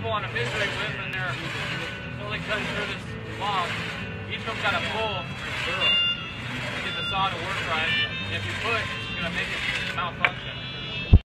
people on a misery whip and they're slowly cutting through this log. Each of them got a pull to get the saw to work right. And if you push, it's going to make it malfunction.